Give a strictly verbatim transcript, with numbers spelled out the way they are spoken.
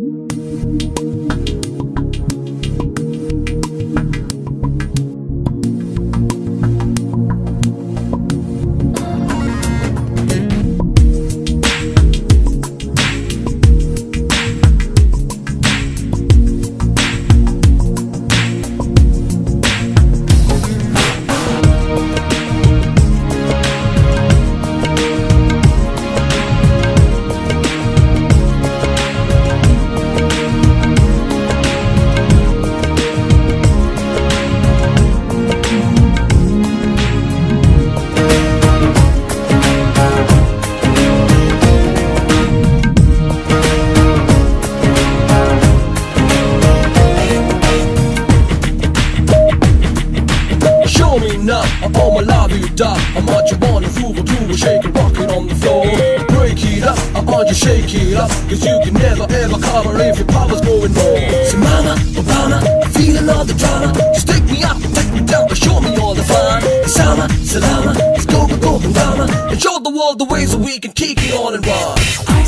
Oh my love you die, how much you wanna move or do, shake and rock it on the floor. Break it up, I want you shake it up, cause you can never ever cover if your power's going wrong. Say mama, Obama, I'm feeling all the drama. Just take me up, take me down, but show me all the fun. Sama, Salama, let's go, go, go, Rama, and show the world the ways that we can kick it on and run.